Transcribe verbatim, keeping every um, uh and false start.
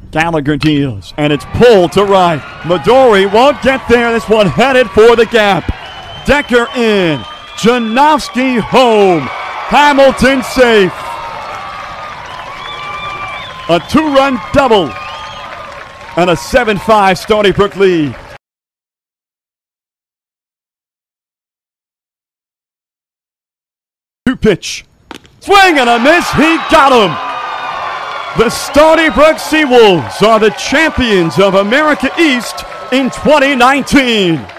Gallagher deals, and it's pulled to right. Midori won't get there. This one headed for the gap. Decker in. Janowski home. Hamilton safe. A two-run double. And a seven five Stony Brook lead. Two pitch. Swing and a miss. He got him. The Stony Brook Seawolves are the champions of America East in twenty nineteen.